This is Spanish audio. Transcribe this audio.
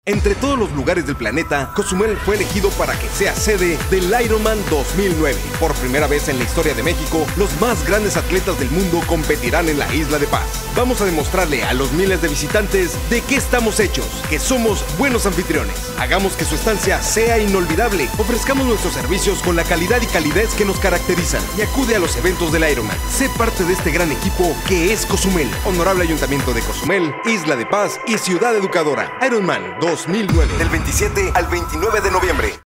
Entre todos los lugares del planeta, Cozumel fue elegido para que sea sede del Ironman 2009. Por primera vez en la historia de México, los más grandes atletas del mundo competirán en la Isla de Paz. Vamos a demostrarle a los miles de visitantes de qué estamos hechos, que somos buenos anfitriones. Hagamos que su estancia sea inolvidable. Ofrezcamos nuestros servicios con la calidad y calidez que nos caracterizan. Y acude a los eventos del Ironman. Sé parte de este gran equipo que es Cozumel. Honorable Ayuntamiento de Cozumel, Isla de Paz y Ciudad Educadora. Ironman 2009, del 27 al 29 de noviembre.